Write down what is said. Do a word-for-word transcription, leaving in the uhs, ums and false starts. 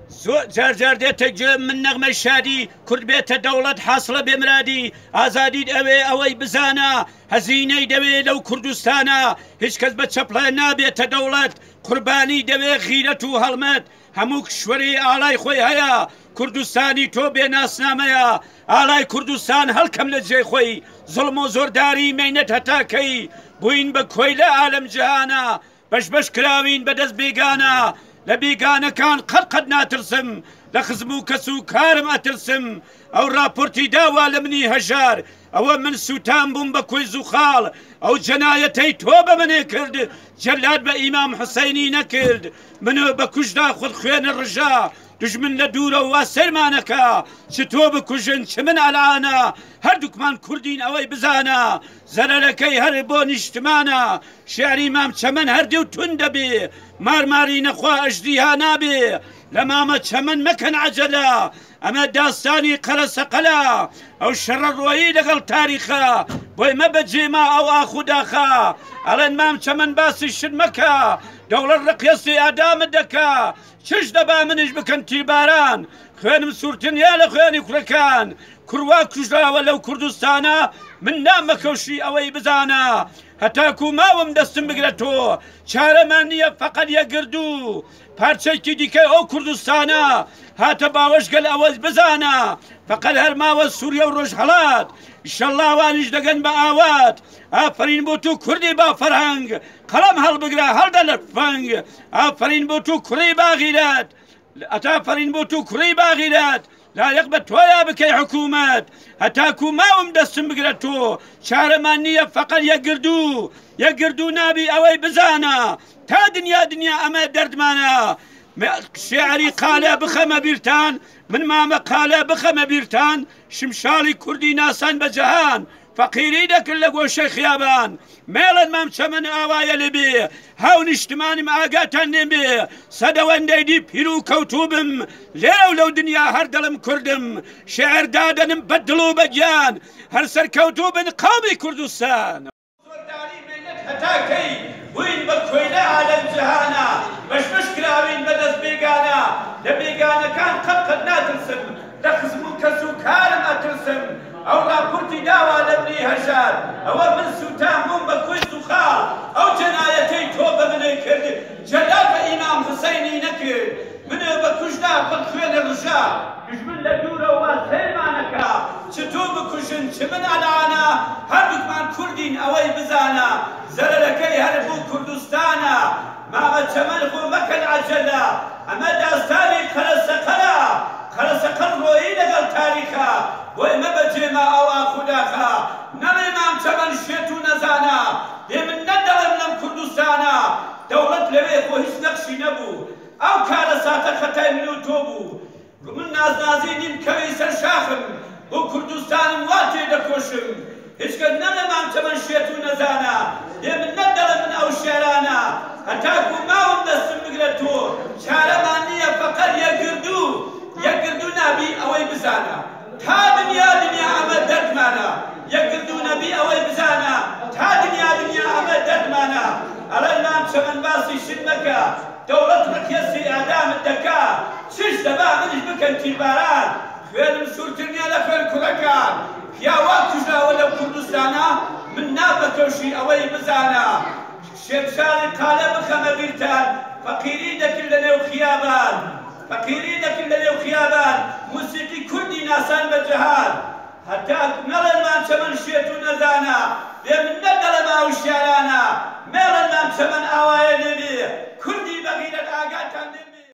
جار جار دێتە گوێ من نەغمە شادی کورد بێتە دەوڵەت حاصلە بێمرادی ئازادیت ئەوێ ئەوەی بزانە هەزینەی دەوێ لەو کوردستانە هیچ کەس بە چەپڵە نابێتە دەوڵەت قوربانی دەوێ غیرەت و هەڵمەت هەموو کشوەری ئالای خۆی هەیە کوردستانی تۆ بێناسنامەیە ئالای کوردستان هەڵکەم لە جێ خۆی زڵم و زۆرداری مەینەت هەتاکەی بووین بە کۆی لە عالەم جیهانە بەش بەش کراوین بەدەست بێگانە لە بێگانەکان قەت قەت ناترسم لە خزم و کەس و کارم ئەترسم ئەو راپۆرتی داوا لە منی هەژار ئەوە من سووتان بووم بە کۆی زوخاڵ ئەو جەنایەتەی تۆ بە منێ کرد جەلاد بە ئیمام حوسەینی نەکرد منۆ بە کوژدا خود خوێنە ڕژا دژمن لە دوورە وا سەرمانەکە چ تۆ بکوژن چ من ئەلانە هەردووکمان کوردین ئەوەی بزانە زەرەرەکەی هەر بۆ نیشتمانە شیعری مام چەمەن هەردێ و تون دەبێ مارماری نەخوا ئەژدیها نابێ لە مامە چەمەن مەکەن عەجەلە ئەمە داستانی قەرەسەقەلە ئەو شەڕە ڕۆیی لەگەڵ تاریخە بۆی مەبە جێما ئەو ئاخوداخە ئەڵێن مام چەمەن باسی شت مەکە دەوڵەت ڕقیەسی ئادامت دەکا چش دەبا منش بکەن تیرباران خوێنم سوورتن یا لە خوێنی کوڕەکان کوڕوا کوژراوە لەو کوردستانە من نامەکەوشی ئەوەی بزانە هەتاکو ماوم دەستم بگرە تۆ چارەمان نییە فەقەت یەکگردوو پارچەیەکی دیکەی ئەو کوردستانە هاتە باوەش گەل ئەوەی بزانە فەقەت هەرماوە سووریا و ڕۆژهەڵات ئیشەڵڵا وانیش دەگەن بە ئاوات ئافرین بۆ تو کوردی با فەرهەنگ قەڵەم هەڵبگرە هەڵدە لە فەنگ ئافرین بۆ تو کوڕی باغیرەت ئەتافرین بۆ تو کوڕی باغیرەت لایەق بە تۆیا بکەی حکوومەت هەتاکو ماوم دەستم بگرە تۆ چارەمان نییە فەقەت یەکگردوو یەکگردوو نابی ئەوەی بزانە تا دنیا دنیا ئەمە دەردمانە شێعری قالە بخەمە بیرتان من مامە قالە بخەمە بیرتان شمشاڵی کوردی ناسان بە جەهان فەقیری دەکرد لە گۆشەی خیابان مێڵن مام چەمەن ئاوایە لەبێ هاو نیشتمانم ئاگاتان نێبێ سەدەوەندەی دی پیر و کەوتوو بم لێرە و لەو دنیا هەر دڵم کوردم شێعر دادەنم بە دڵ و بەگیان هەر سەرکەوتوو بن قاومی کوردستان زۆرداری مێنەت هەتاکەی بووین بە کۆی لە عالەم جیهانە بەشبەش کراوین بەدەست بێگانە لە بێگانەکان قەت قەت ناترسم لە خزم و کەس و کارم ئەترسم ئەو راپۆرتی داوا لە منی هەژار ئەوە من سووتان بووم بە کۆی زوخاڵ ئەو جەنایەتەی تۆ بە منێ کرد جەلاد بە ئیمام حوسەینی نەکرد منێ بە کوژدا خود خوێنە ڕژا دژمن لە دوورە وا سەرمانەکە چ تۆ بکوژن چ من ئەلانە هەردووکمان کوردین ئەوەی بزانە زەرەرەکەی هەر بوو کوردستانە مامە چەمەن خۆ مەکەن عەجەلە ئەمە داستانی قەرەسەقەلە قەرەسەقەل ڕۆیی لەگەڵ تاریخە بۆی مەبە جێما ئەو ئاخوداخە نەڵێ مام چەمەن شێت و نەزانە لێ من نەدەڵێم لەم کوردستانە دەوڵەت لەوێ خۆ هیچ نەقشی نەبوو ئەو کارە ساتە خەتای من و تۆ بوو من نازنازی نیم کەوی سەر شاخم بۆ کوردستانم وا تێدەکۆشم هیچ کەس نەڵێ مام چەمەن شێت و نەزانە لێ من نەدەڵێم من ئەو شێرانە هەتاکو ماوم دەستم بگرە تۆ چارەمان نییە فەقەت یەکگردوو یەکگردوو نابی ئەوەی بزانە تا دنیا دنیا ئەمە دەردمانە یەکگردوو نەبی ئەوەی بزانە تا دنیا دنیا ئەمە دەردمانە ئەڵێن مام چەمەن باسی شت مەکە دەوڵەت ڕقیەسی ئادامت دەکا چش دەبا منیش بکەن تیرباران خوێنم سوورترنیە لە خوێن کوڕەکان پیاوا کوژراوە لەو کوردستانە من نابەکەوشی ئەوەی بزانە شێرشاڵی قالە بخەمە بیرتان فەقیری دەکرد لە نێو خیابان فەقیری دەکرد لە نێو خیابان موسیقی کوردی ناسان بە جەهان هەتا نەڵێن مام چەمەن شێت و نەزانە لێ من نەدەڵێم ئەو شیعرانە مێڵن مام چەمەن ئاوایە لێبێ